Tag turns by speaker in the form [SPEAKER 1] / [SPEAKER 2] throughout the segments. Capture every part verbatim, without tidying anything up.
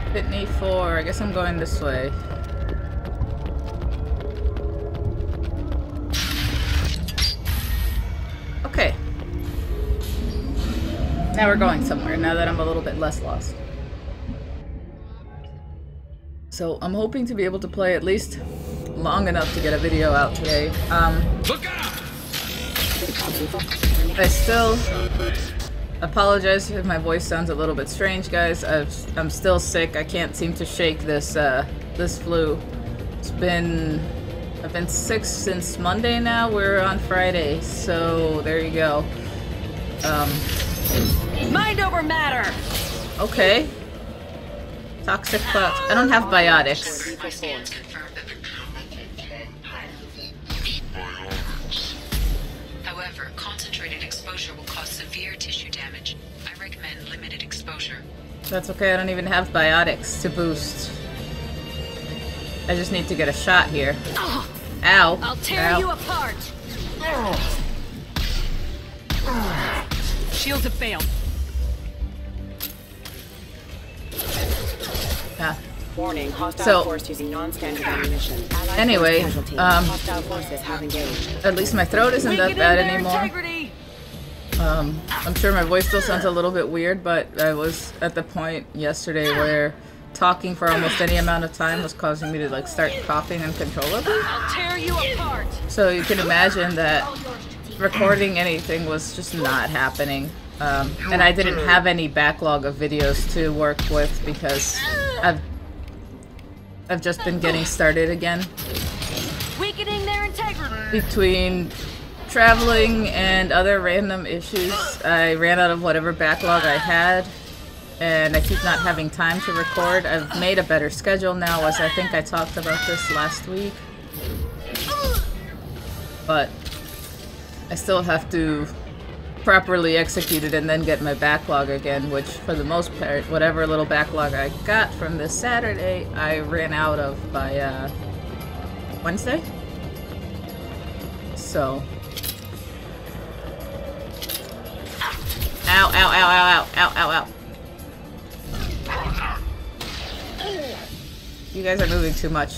[SPEAKER 1] Pitney four. I guess I'm going this way. Okay. Now we're going somewhere, now that I'm a little bit less lost. So I'm hoping to be able to play at least long enough to get a video out today. Um,
[SPEAKER 2] Look out!
[SPEAKER 1] I still apologize if my voice sounds a little bit strange, guys. I've, I'm still sick. I can't seem to shake this uh, this flu. It's been I've been sick since Monday now. We're on Friday, so there you go. Um,
[SPEAKER 3] Mind over matter.
[SPEAKER 1] Okay. Toxic clouds. I don't have biotics.
[SPEAKER 4] However, concentrated exposure will cause severe tissue damage. I recommend limited exposure.
[SPEAKER 1] That's okay. I don't even have biotics to boost. I just need to get a shot here.
[SPEAKER 3] Oh,
[SPEAKER 1] Ow.
[SPEAKER 3] I'll tear
[SPEAKER 1] Ow.
[SPEAKER 3] you apart. Shields have failed.
[SPEAKER 1] Yeah.
[SPEAKER 5] Warning, hostile
[SPEAKER 1] So-
[SPEAKER 5] force using non-standard ammunition. Allied
[SPEAKER 1] Anyway,
[SPEAKER 5] force casualty.
[SPEAKER 1] um,
[SPEAKER 5] Hostile forces have engaged.
[SPEAKER 1] At least my throat isn't that
[SPEAKER 3] Weakening
[SPEAKER 1] bad
[SPEAKER 3] their
[SPEAKER 1] anymore.
[SPEAKER 3] integrity.
[SPEAKER 1] Um, I'm sure my voice still sounds a little bit weird, but I was at the point yesterday where talking for almost any amount of time was causing me to like start coughing uncontrollably.
[SPEAKER 3] I'll tear you apart.
[SPEAKER 1] So you can imagine that recording anything was just not happening. Um, and I didn't have any backlog of videos to work with because I've I've just been getting started again.
[SPEAKER 3] Weakening their integrity.
[SPEAKER 1] Between traveling and other random issues, I ran out of whatever backlog I had, and I keep not having time to record. I've made a better schedule now, as I think I talked about this last week. But I still have to properly execute it and then get my backlog again, which for the most part, whatever little backlog I got from this Saturday, I ran out of by uh, Wednesday. So... Ow, ow, ow, ow, ow, ow, ow, ow. You guys are moving too much.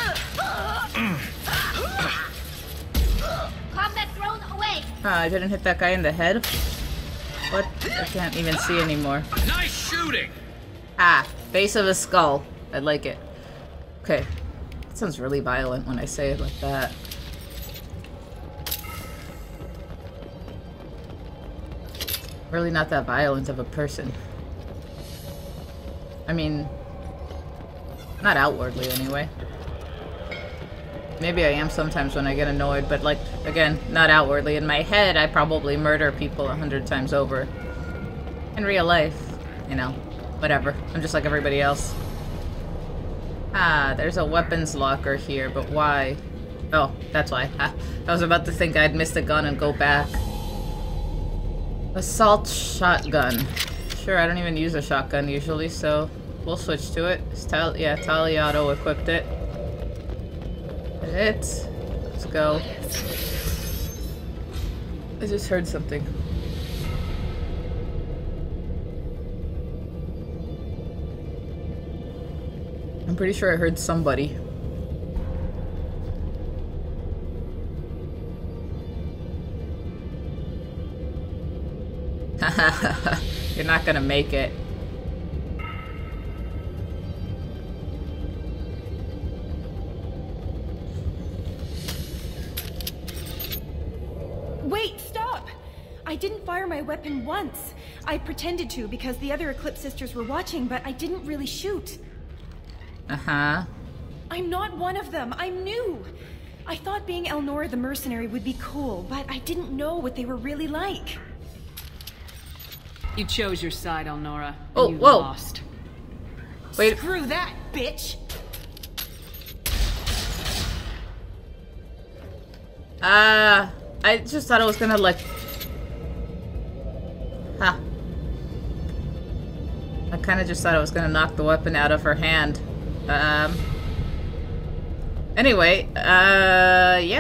[SPEAKER 6] Combat thrown away.
[SPEAKER 1] Ah, I didn't hit that guy in the head. What? I can't even see anymore.
[SPEAKER 2] Nice shooting!
[SPEAKER 1] Ah, base of a skull. I like it. Okay. That sounds really violent when I say it like that. Really not that violent of a person. I mean, not outwardly anyway. Maybe I am sometimes when I get annoyed, but like, again, not outwardly. In my head, I probably murder people a hundred times over. In real life, you know, whatever. I'm just like everybody else. Ah, there's a weapons locker here, but why? Oh, that's why. Ah, I was about to think I'd missed a gun and go back. Assault shotgun. Sure, I don't even use a shotgun usually, so we'll switch to it. It's Tal yeah, Taliato equipped it. It. Let's go. I just heard something. I'm pretty sure I heard somebody. You're not gonna make it.
[SPEAKER 7] Wait, stop! I didn't fire my weapon once. I pretended to because the other Eclipse sisters were watching, but I didn't really shoot.
[SPEAKER 1] Uh-huh.
[SPEAKER 7] I'm not one of them. I'm new. I thought being Elnora the mercenary would be cool, but I didn't know what they were really like.
[SPEAKER 3] You chose your side, Elnora. And
[SPEAKER 1] Oh,
[SPEAKER 3] you
[SPEAKER 1] whoa.
[SPEAKER 3] lost.
[SPEAKER 1] Wait.
[SPEAKER 7] Screw that, bitch!
[SPEAKER 1] Uh, I just thought I was gonna like... Huh. I kinda just thought I was gonna knock the weapon out of her hand. Um... Anyway, uh, yeah.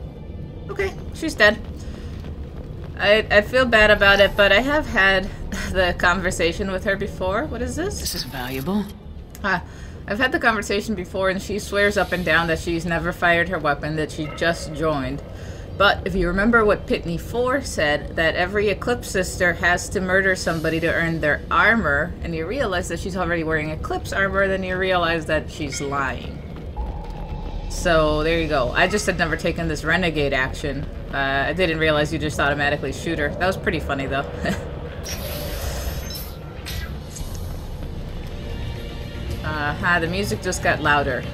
[SPEAKER 1] Okay, she's dead. I, I feel bad about it, but I have had the conversation with her before. What is this?
[SPEAKER 3] This is valuable.
[SPEAKER 1] Ah, I've had the conversation before, and she swears up and down that she's never fired her weapon, that she just joined. But if you remember what Pitney four said, that every Eclipse sister has to murder somebody to earn their armor, and you realize that she's already wearing Eclipse armor, then you realize that she's lying. So there you go. I just had never taken this renegade action. Uh, I didn't realize you just automatically shoot her. That was pretty funny though. uh-huh, the music just got louder.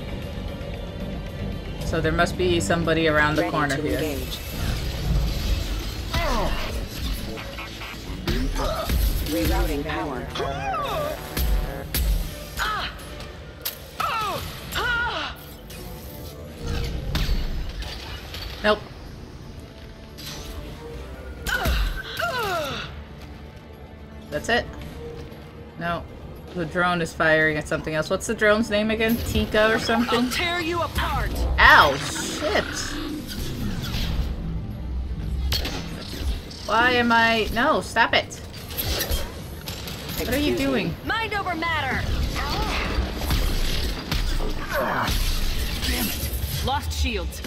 [SPEAKER 1] So there must be somebody around the
[SPEAKER 5] Ready
[SPEAKER 1] corner
[SPEAKER 5] to
[SPEAKER 1] here.
[SPEAKER 5] engage. Rerouting power.
[SPEAKER 1] Nope. That's it? No. The drone is firing at something else. What's the drone's name again? Tika or something?
[SPEAKER 3] I'll tear you apart.
[SPEAKER 1] Ow, shit. Why am I... No, stop it. What are you doing?
[SPEAKER 3] Mind over matter. Damn it. Lost shields.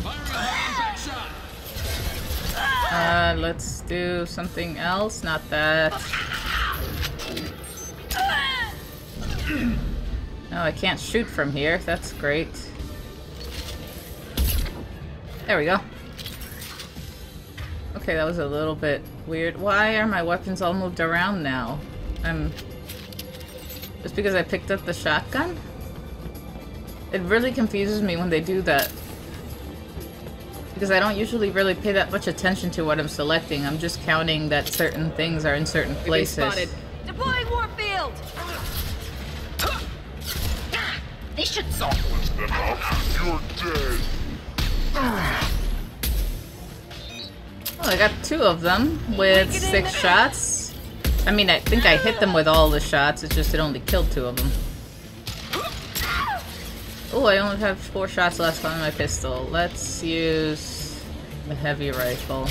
[SPEAKER 1] Uh, let's do something else. Not that. No, I can't shoot from here. That's great. There we go. Okay, that was a little bit weird. Why are my weapons all moved around now? I'm... Just because I picked up the shotgun? It really confuses me when they do that. Because I don't usually really pay that much attention to what I'm selecting. I'm just counting that certain things are in certain places.
[SPEAKER 3] Spotted. Deploying warfield.
[SPEAKER 4] They should solve.
[SPEAKER 2] You're dead.
[SPEAKER 1] Oh, I got two of them with six shots. I mean, I think I hit them with all the shots. It's just it only killed two of them. Oh, I only have four shots left on my pistol. Let's use the heavy rifle.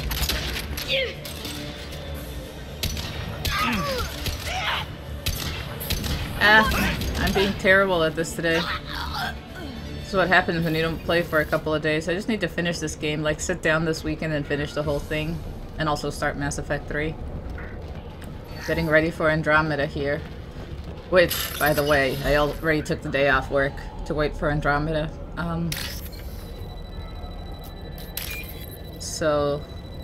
[SPEAKER 1] Ah, I'm being terrible at this today. This is what happens when you don't play for a couple of days. I just need to finish this game, like sit down this weekend and finish the whole thing. And also start Mass Effect three. Getting ready for Andromeda here. Which, by the way, I already took the day off work to wait for Andromeda. Um, so...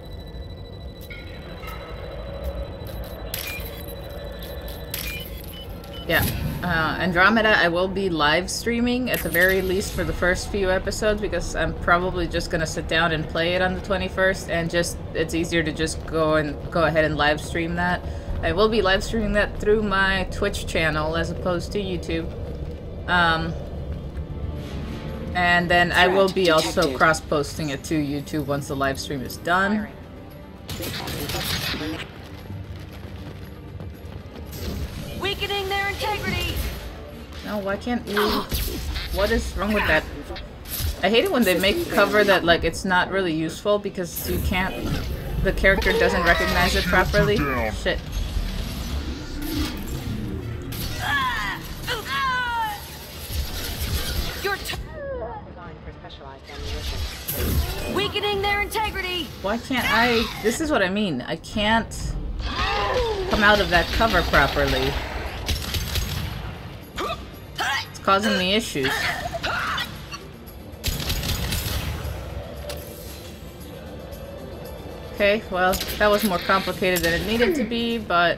[SPEAKER 1] Yeah, uh, Andromeda I will be live streaming at the very least for the first few episodes because I'm probably just gonna sit down and play it on the twenty-first and just, it's easier to just go and go ahead and live stream that. I will be live streaming that through my Twitch channel as opposed to YouTube. Um, and then I will be also cross-posting it to YouTube once the live stream is done.
[SPEAKER 3] Weakening their integrity.
[SPEAKER 1] No, why can't you... What is wrong with that? I hate it when they make cover that, like, it's not really useful because you can't... The character doesn't recognize it properly. Shit.
[SPEAKER 3] You're t Weakening their integrity.
[SPEAKER 1] Why can't I... This is what I mean. I can't come out of that cover properly. It's causing me issues. Okay, well, that was more complicated than it needed to be, but...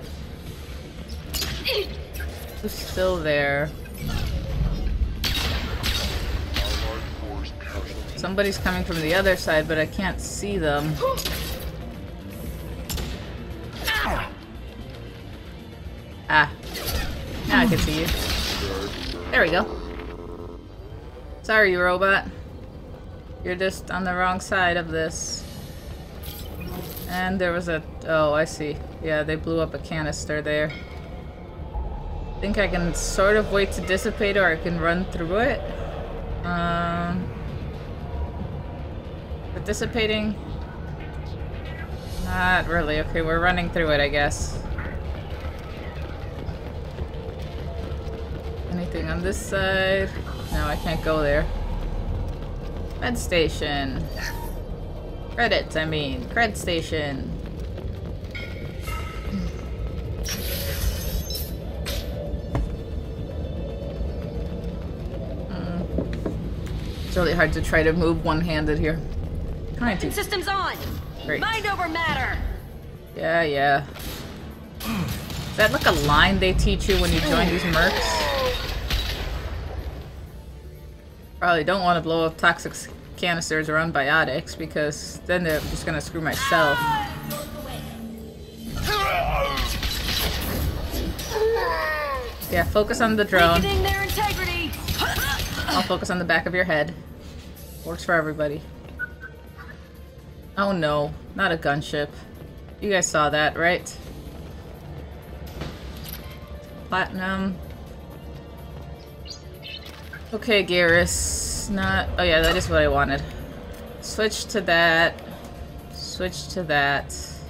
[SPEAKER 1] Who's still there? Somebody's coming from the other side, but I can't see them. Ah. Now I can see you. There we go. Sorry, robot. You're just on the wrong side of this. And there was a... Oh, I see. Yeah, they blew up a canister there. I think I can sort of wait to dissipate or I can run through it. Um... But dissipating... Not really. Okay, we're running through it, I guess. Anything on this side? No, I can't go there. Cred station. Credits, I mean. Cred station. Mm. It's really hard to try to move one-handed here. Trying to.
[SPEAKER 6] Systems on.
[SPEAKER 1] Great.
[SPEAKER 6] Mind over matter.
[SPEAKER 1] Yeah, yeah. Is that like a line they teach you when you join these mercs? Probably don't want to blow up toxic canisters or unbiotics because then they're just gonna screw myself. Yeah, focus on the drone.
[SPEAKER 6] Weakening their integrity.
[SPEAKER 1] I'll focus on the back of your head. Works for everybody. Oh no, not a gunship. You guys saw that, right? Platinum. Okay, Garrus. Not. Oh, yeah, that is what I wanted. Switch to that. Switch to that.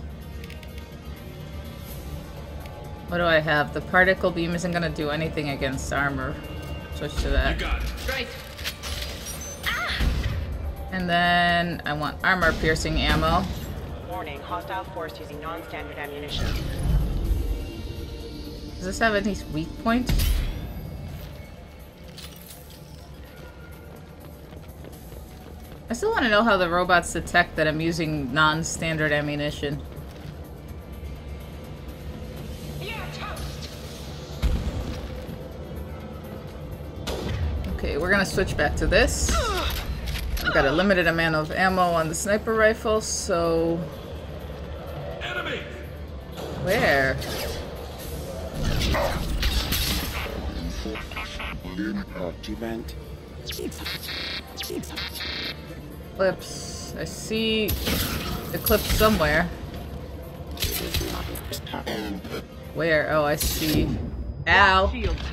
[SPEAKER 1] What do I have? The particle beam isn't gonna do anything against armor. Switch to that.
[SPEAKER 2] You got it.
[SPEAKER 6] Right.
[SPEAKER 1] And then I want armor piercing ammo.
[SPEAKER 5] Warning, hostile force using non-standard ammunition.
[SPEAKER 1] Does this have any weak points? I still want to know how the robots detect that I'm using non-standard ammunition. Okay, we're gonna switch back to this. I've got a limited amount of ammo on the sniper rifle, so...
[SPEAKER 2] Enemy!
[SPEAKER 1] Where?
[SPEAKER 8] Impact event.
[SPEAKER 1] Clips. I see the clip somewhere. Where? Oh, I see. Ow!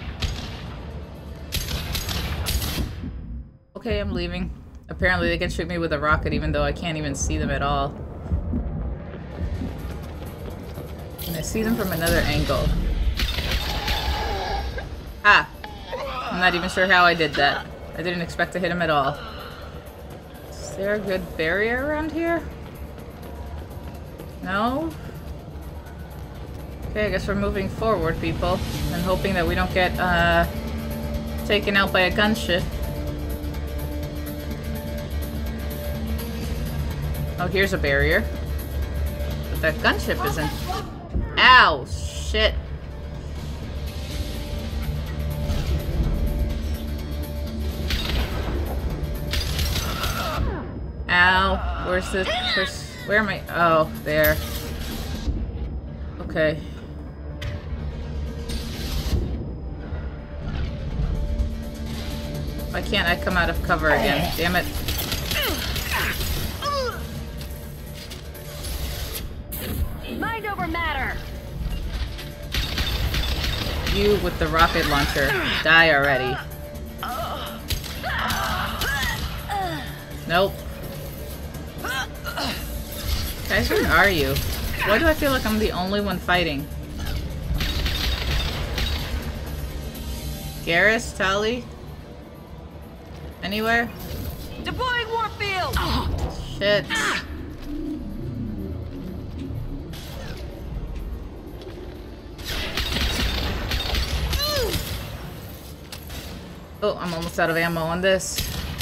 [SPEAKER 1] Okay, I'm leaving. Apparently they can shoot me with a rocket even though I can't even see them at all. And I see them from another angle. Ah! I'm not even sure how I did that. I didn't expect to hit him at all. Is there a good barrier around here? No? Okay, I guess we're moving forward, people. And hoping that we don't get, uh... taken out by a gunship. Oh, here's a barrier. But that gunship isn't... Ow! Shit. Ow. Where's the... Where's, where am I? Oh, there. Okay. Why can't I come out of cover again? Damn it.
[SPEAKER 6] Mind over matter.
[SPEAKER 1] You with the rocket launcher. Die already. Nope. Guys, where are you? Why do I feel like I'm the only one fighting? Garrus? Tali? Anywhere?
[SPEAKER 6] Deploying warfield.
[SPEAKER 1] Shit. Oh, I'm almost out of ammo on this.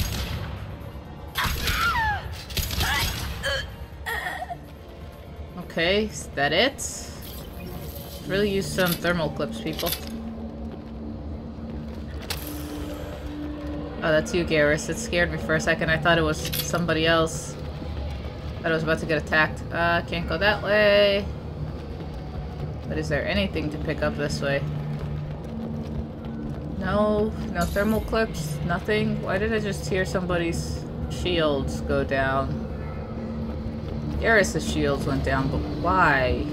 [SPEAKER 1] Okay, is that it? Really use some thermal clips, people. Oh, that's you, Garrus. It scared me for a second. I thought it was somebody else. Thought I was about to get attacked. Uh, can't go that way. But is there anything to pick up this way? No, no thermal clips, nothing. Why did I just hear somebody's shields go down? Garrus' shields went down, but why?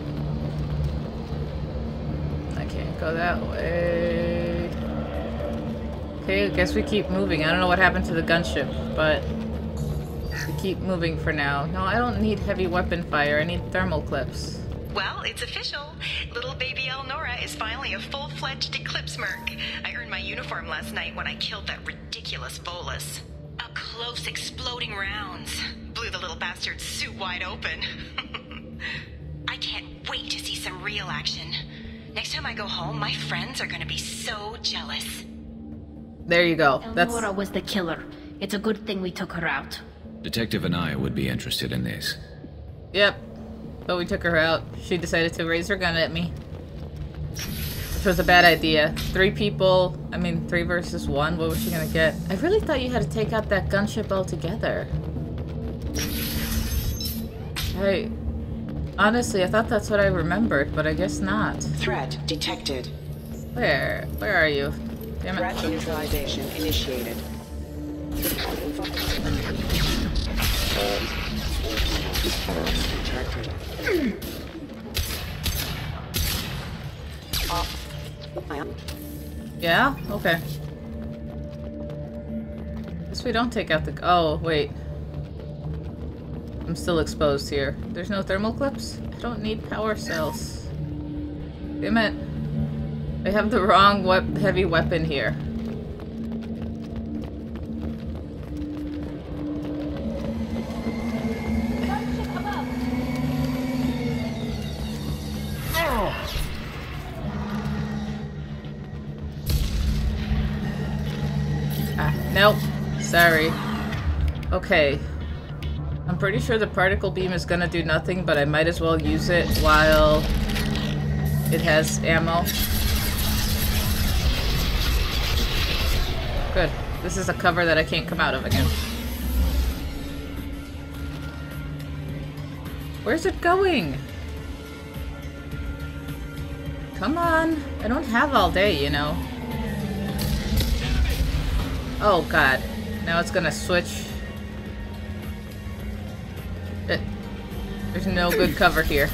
[SPEAKER 1] I can't go that way. Okay, I guess we keep moving. I don't know what happened to the gunship, but we keep moving for now. No, I don't need heavy weapon fire. I need thermal clips.
[SPEAKER 4] Well, it's official. Little baby Elnora
[SPEAKER 5] is finally a full-fledged Eclipse merc. I earned my uniform last night when I killed that ridiculous Volus. Up close, exploding rounds. Blew the little bastard's suit wide open. I can't wait to see some real action. Next time I go home, my friends are gonna be so jealous.
[SPEAKER 1] There you go. That's
[SPEAKER 9] Elnora was the killer. It's a good thing we took her out.
[SPEAKER 10] Detective Anaya would be interested in this.
[SPEAKER 1] Yep. But we took her out. She decided to raise her gun at me. Which was a bad idea. Three people, I mean, three versus one, what was she gonna get? I really thought you had to take out that gunship altogether. I... Honestly, I thought that's what I remembered, but I guess not.
[SPEAKER 5] Threat detected.
[SPEAKER 1] Where? Where are you? Damn it.
[SPEAKER 5] Threat neutralization initiated.
[SPEAKER 1] Yeah? Okay. Guess we don't take out the... Oh, wait. I'm still exposed here. There's no thermal clips? I don't need power cells. Damn it. I have the wrong we- heavy weapon here. Ah, nope. Sorry. Okay. I'm pretty sure the particle beam is gonna do nothing, but I might as well use it while it has ammo. Good. This is a cover that I can't come out of again. Where's it going? Come on. I don't have all day, you know. Oh god. Now it's gonna switch. It, there's no good cover here.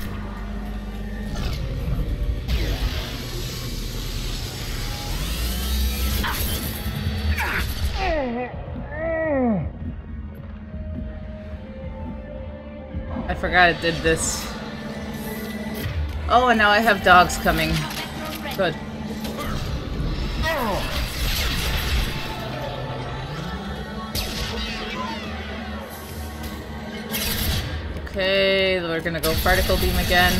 [SPEAKER 1] I forgot it did this. Oh, and now I have dogs coming. Good. Okay, we're gonna go particle beam again.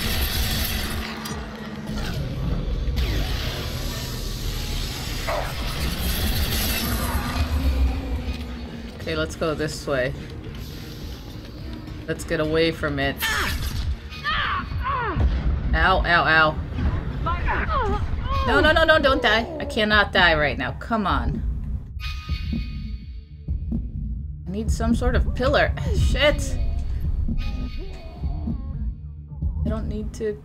[SPEAKER 1] Okay, let's go this way. Let's get away from it. Ow, ow, ow. No, no, no, no, don't die. I cannot die right now. Come on. I need some sort of pillar. Shit! I don't need to...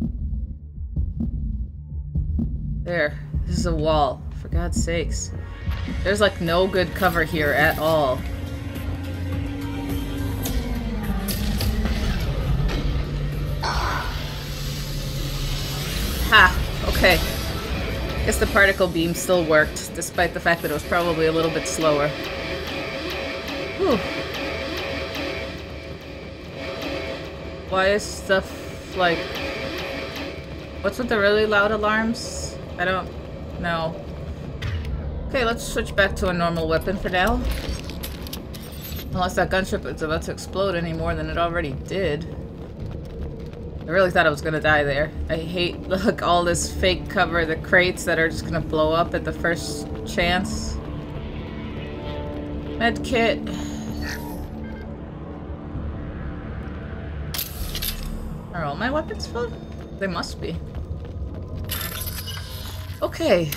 [SPEAKER 1] There. This is a wall. For God's sakes. There's like no good cover here at all. Ha! Okay. Guess the particle beam still worked, despite the fact that it was probably a little bit slower. Whew. Why is stuff like... What's with the really loud alarms? I don't know. Okay, let's switch back to a normal weapon for now. Unless that gunship is about to explode any more than it already did. I really thought I was gonna die there. I hate, look, all this fake cover, the crates that are just gonna blow up at the first chance. Medkit. Are all my weapons full? They must be. Okay.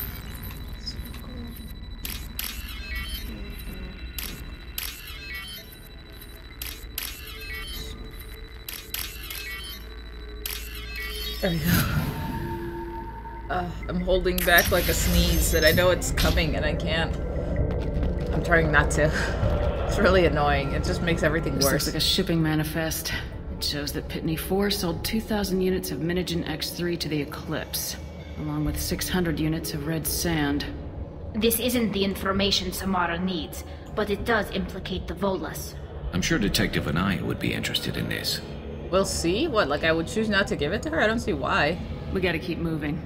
[SPEAKER 1] There we go. Uh, I'm holding back like a sneeze that I know it's coming and I can't. I'm trying not to. It's really annoying. It just makes everything
[SPEAKER 3] This
[SPEAKER 1] worse.
[SPEAKER 3] looks like a shipping manifest. It shows that Pitney four sold two thousand units of Minigen X three to the Eclipse, along with six hundred units of Red Sand.
[SPEAKER 9] This isn't the information Samara needs, but it does implicate the Volus.
[SPEAKER 10] I'm sure Detective Anaya would be interested in this.
[SPEAKER 1] We'll see? What, like I would choose not to give it to her? I don't see why.
[SPEAKER 3] We gotta keep moving.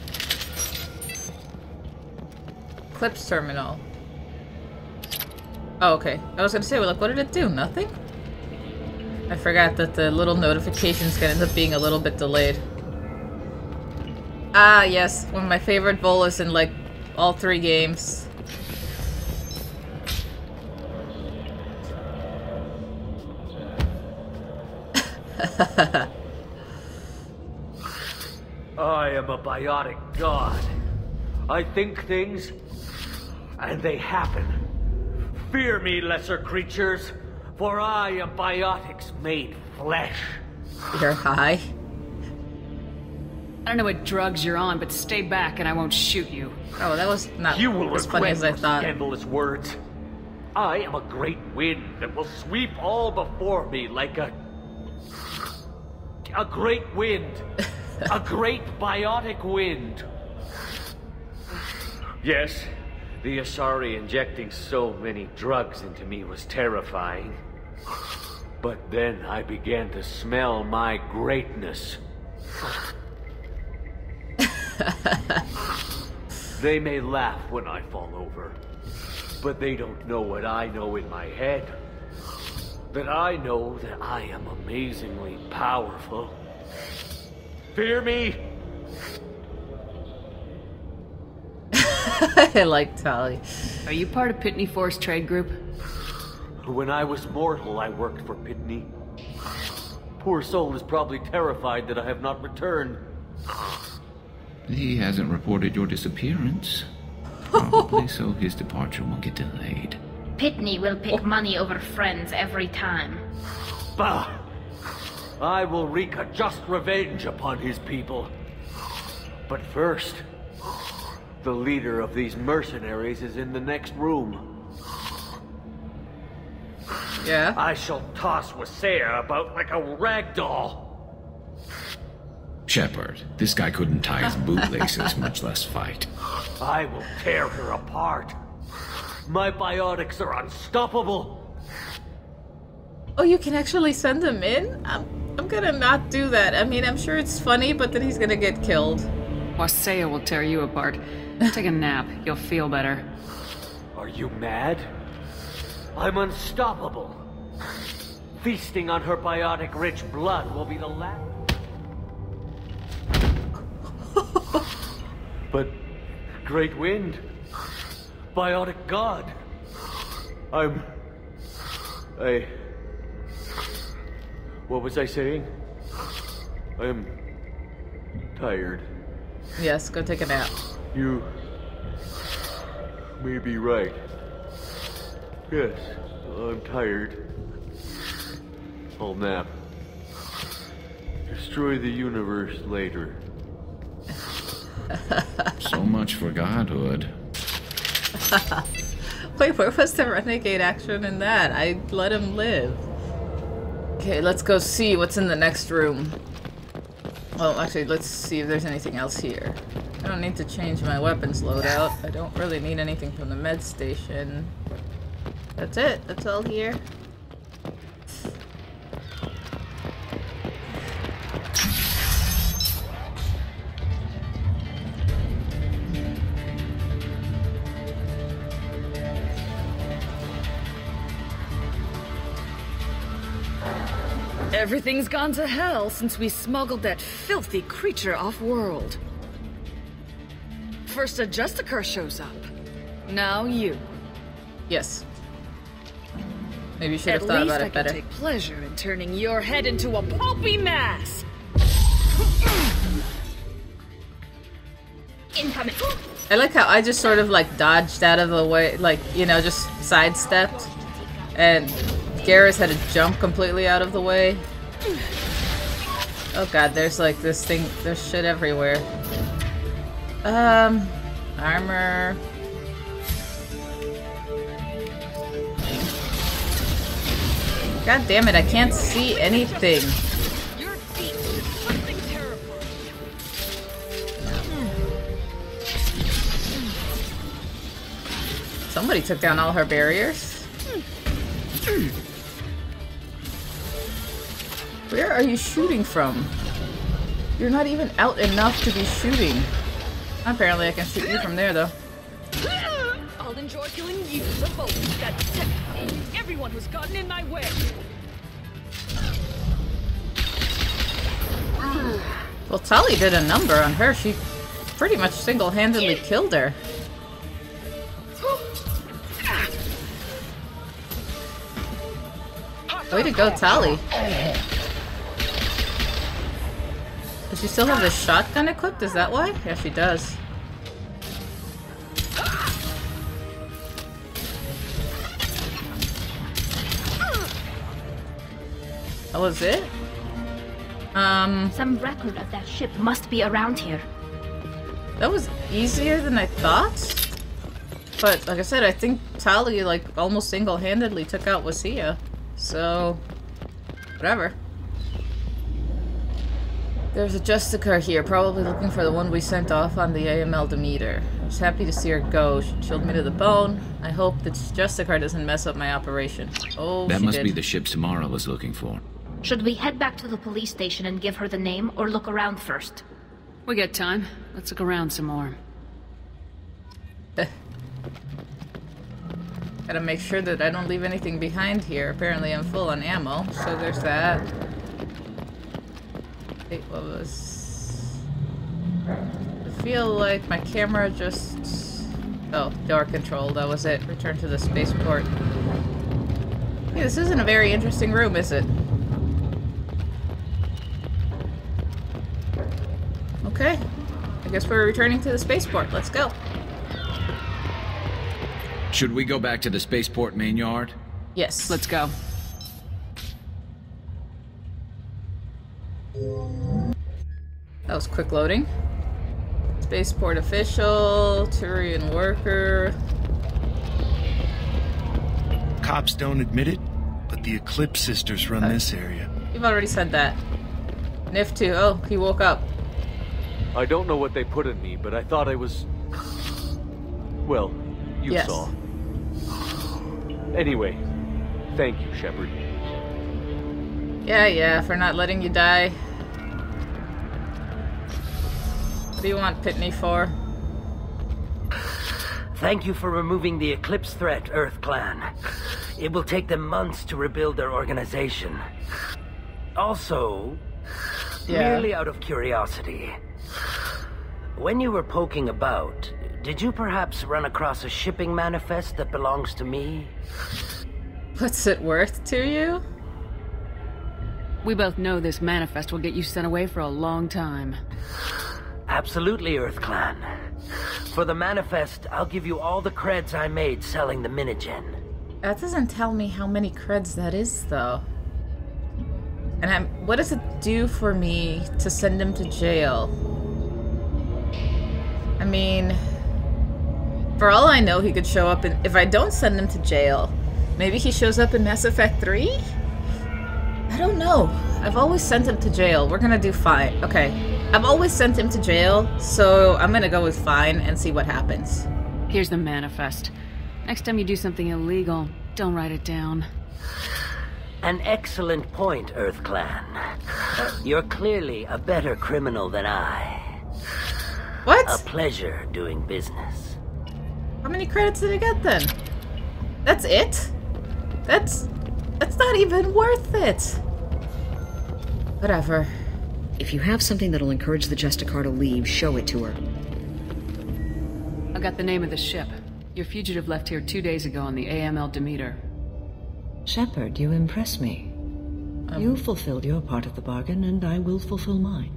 [SPEAKER 1] Eclipse terminal. Oh, okay. I was gonna say, well, like, what did it do? Nothing? I forgot that the little notifications can end up being a little bit delayed. Ah, yes. One of my favorite Volus in, like, all three games.
[SPEAKER 11] I am a biotic god. I think things, and they happen. Fear me, lesser creatures, for I am biotics made flesh.
[SPEAKER 1] You're high.
[SPEAKER 3] I don't know what drugs you're on, but stay back and I won't shoot you.
[SPEAKER 1] Oh, that was not
[SPEAKER 11] you will
[SPEAKER 1] as funny as I thought.
[SPEAKER 11] Scandalous words. I am a great wind that will sweep all before me like a... A great wind. A great biotic wind. Yes, the Asari injecting so many drugs into me was terrifying. But then I began to smell my greatness. They may laugh when I fall over, but they don't know what I know in my head. That I know that I am amazingly powerful. Fear me?
[SPEAKER 1] I like Tali.
[SPEAKER 3] Are you part of Pitney Force Trade Group?
[SPEAKER 11] When I was mortal, I worked for Pitney. Poor soul is probably terrified that I have not returned.
[SPEAKER 10] He hasn't reported your disappearance. Probably so his departure won't get delayed.
[SPEAKER 9] Pitney will pick money over friends every time.
[SPEAKER 11] Bah! I will wreak a just revenge upon his people. But first, the leader of these mercenaries is in the next room.
[SPEAKER 1] Yeah?
[SPEAKER 11] I shall toss Wasea about like a rag doll.
[SPEAKER 10] Shepard, this guy couldn't tie his bootlaces, much less fight.
[SPEAKER 11] I will tear her apart. My biotics are unstoppable.
[SPEAKER 1] Oh, you can actually send him in? I'm, I'm gonna not do that. I mean, I'm sure it's funny, but then he's gonna get killed.
[SPEAKER 3] Wasea will tear you apart. Take a nap. You'll feel better.
[SPEAKER 11] Are you mad? I'm unstoppable. Feasting on her biotic-rich blood will be the last... But... Great Wind... Biotic God... I'm... I... What was I saying? I'm... tired.
[SPEAKER 1] Yes, go take a nap.
[SPEAKER 11] You... may be right. Yes, I'm tired. I'll nap. Destroy the universe later.
[SPEAKER 10] So much for godhood.
[SPEAKER 1] Wait, where was the renegade action in that? I let him live. Okay, let's go see what's in the next room. Well, actually, let's see if there's anything else here. I don't need to change my weapons loadout. I don't really need anything from the med station. That's it. That's all here.
[SPEAKER 6] Everything's gone to hell since we smuggled that filthy creature off-world. First a Justicar shows up. Now you.
[SPEAKER 1] Yes. Maybe you should have thought about it better.
[SPEAKER 6] At least I can take pleasure in turning your head into a pulpy mass.
[SPEAKER 9] Incoming.
[SPEAKER 1] I like how I just sort of like dodged out of the way, like, you know, just sidestepped. And Garrus had to jump completely out of the way. Oh god, there's like this thing, there's shit everywhere. Um, armor. God damn it, I can't see anything. Somebody took down all her barriers. Where are you shooting from? You're not even out enough to be shooting. Apparently I can shoot you from there, though.
[SPEAKER 6] I'll enjoy killing you, the bolus that protects everyone who's gotten in my way.
[SPEAKER 1] Well, Tali did a number on her. She pretty much single-handedly killed her. Way to go, Tali. Does she still have the shotgun equipped? Is that why? Yeah, she does. That was it? Um...
[SPEAKER 9] Some record of that ship must be around here.
[SPEAKER 1] That was easier than I thought. But, like I said, I think Tali, like, almost single-handedly took out Wasilla. So... whatever. There's a Justicar here, probably looking for the one we sent off on the A M L Demeter. I was happy to see her go. She chilled me to the bone. I hope that Justicar doesn't mess up my operation. Oh,
[SPEAKER 10] that
[SPEAKER 1] she
[SPEAKER 10] must
[SPEAKER 1] did.
[SPEAKER 10] be the ship Samara was looking for.
[SPEAKER 9] Should we head back to the police station and give her the name, or look around first?
[SPEAKER 3] We got time. Let's look around some more.
[SPEAKER 1] Gotta make sure that I don't leave anything behind here. Apparently I'm full on ammo, so there's that. Wait, what was... I feel like my camera just... Oh, door control, that was it. Return to the spaceport. Hey, this isn't a very interesting room, is it? Okay. I guess we're returning to the spaceport. Let's go.
[SPEAKER 10] Should we go back to the spaceport main yard?
[SPEAKER 1] Yes.
[SPEAKER 3] Let's go.
[SPEAKER 1] That was quick loading. Spaceport official, Turian worker.
[SPEAKER 12] Cops don't admit it, but the Eclipse sisters run uh, this area.
[SPEAKER 1] You've already said that. Nif too. Oh, he woke up.
[SPEAKER 11] I don't know what they put in me, but I thought I was... Well, you
[SPEAKER 1] yes.
[SPEAKER 11] saw. Anyway, thank you, Shepard.
[SPEAKER 1] Yeah, yeah, for not letting you die. What do you want Pitney for?
[SPEAKER 13] Thank you for removing the Eclipse threat, Earth Clan. It will take them months to rebuild their organization. Also, yeah. merely out of curiosity, when you were poking about, did you perhaps run across a shipping manifest that belongs to me?
[SPEAKER 1] What's it worth to you?
[SPEAKER 3] We both know this manifest will get you sent away for a long time.
[SPEAKER 13] Absolutely, Earth Clan. For the manifest, I'll give you all the creds I made selling the Minigen.
[SPEAKER 1] That doesn't tell me how many creds that is, though. And I'm, what does it do for me to send him to jail? I mean, for all I know, he could show up in... If I don't send him to jail, maybe he shows up in Mass Effect three? I don't know. I've always sent him to jail. We're gonna do fine. Okay. I've always sent him to jail, so I'm gonna go with fine and see what happens.
[SPEAKER 3] Here's the manifest. Next time you do something illegal, don't write it down.
[SPEAKER 13] An excellent point, Earth Clan. You're clearly a better criminal than I.
[SPEAKER 1] What?
[SPEAKER 13] A pleasure doing business.
[SPEAKER 1] How many credits did I get then? That's it? That's... That's not even worth it. Whatever.
[SPEAKER 14] If you have something that'll encourage the Justicar to leave, show it to her.
[SPEAKER 3] I got the name of the ship. Your fugitive left here two days ago on the A M L Demeter.
[SPEAKER 14] Shepard, you impress me. Um, you fulfilled your part of the bargain, and I will fulfill mine.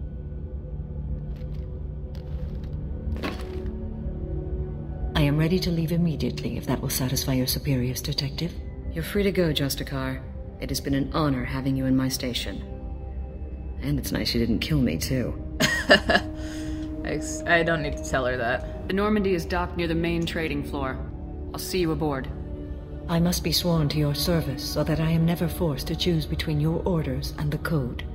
[SPEAKER 14] I am ready to leave immediately, if that will satisfy your superiors, Detective. You're free to go, Justicar. It has been an honor having you in my station. And it's nice you didn't kill me, too.
[SPEAKER 1] I don't need to tell her that.
[SPEAKER 3] The Normandy is docked near the main trading floor. I'll see you aboard.
[SPEAKER 14] I must be sworn to your service so that I am never forced to choose between your orders and the Code.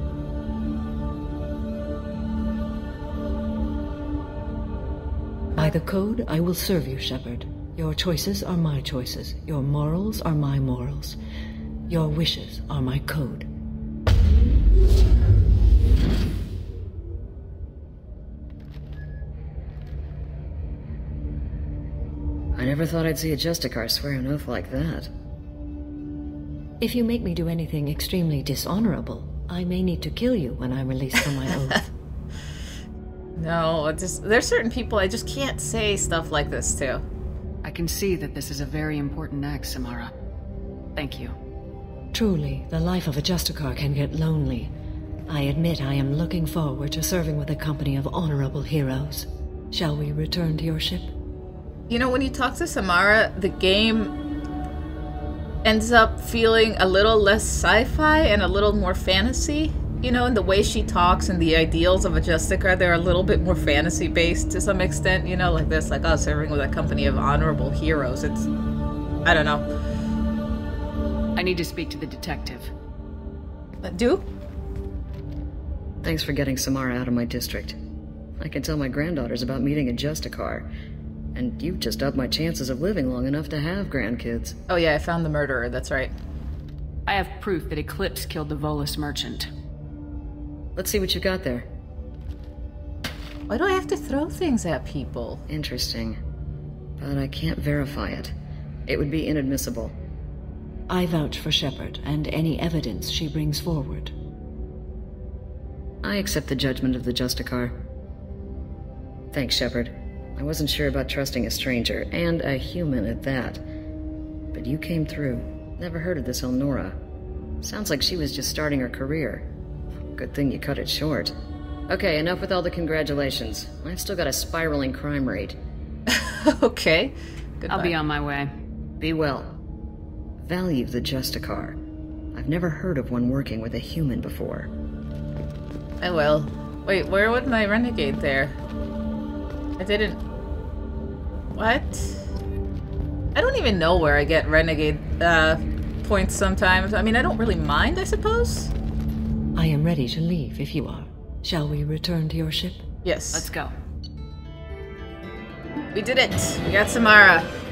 [SPEAKER 14] By the Code, I will serve you, Shepard. Your choices are my choices. Your morals are my morals. Your wishes are my code. I never thought I'd see a Justicar swear an oath like that. If you make me do anything extremely dishonorable, I may need to kill you when I'm released from my oath.
[SPEAKER 1] No, it's just, there's certain people I just can't say stuff like this to.
[SPEAKER 3] I can see that this is a very important act, Samara. Thank you.
[SPEAKER 14] Truly, the life of a Justicar can get lonely. I admit I am looking forward to serving with a company of honorable heroes. Shall we return to your ship?
[SPEAKER 1] You know, when you talk to Samara, the game ends up feeling a little less sci-fi and a little more fantasy. You know, in the way she talks and the ideals of a Justicar, they're a little bit more fantasy-based to some extent. You know, like this, like, oh, serving with a company of honorable heroes. It's... I don't know.
[SPEAKER 3] I need to speak to the detective.
[SPEAKER 1] Uh, do?
[SPEAKER 14] Thanks for getting Samara out of my district. I can tell my granddaughters about meeting a Justicar. And you've just upped my chances of living long enough to have grandkids.
[SPEAKER 1] Oh yeah, I found the murderer, that's right.
[SPEAKER 3] I have proof that Eclipse killed the Volus merchant.
[SPEAKER 14] Let's see what you got there.
[SPEAKER 1] Why do I have to throw things at people?
[SPEAKER 14] Interesting. But I can't verify it. It would be inadmissible. I vouch for Shepard and any evidence she brings forward. I accept the judgment of the Justicar. Thanks, Shepard. I wasn't sure about trusting a stranger, and a human at that. But you came through. Never heard of this Elnora. Sounds like she was just starting her career. Good thing you cut it short. Okay, enough with all the congratulations. I've still got a spiraling crime rate.
[SPEAKER 1] Okay. Goodbye.
[SPEAKER 3] I'll be on my way.
[SPEAKER 14] Be well. Value the Justicar. I've never heard of one working with a human before.
[SPEAKER 1] I will. Wait, where would my renegade there? I didn't... What? I don't even know where I get renegade uh, points sometimes. I mean, I don't really mind, I suppose.
[SPEAKER 14] I am ready to leave if you are. Shall we return to your ship?
[SPEAKER 1] Yes.
[SPEAKER 3] Let's go.
[SPEAKER 1] We did it. We got Samara.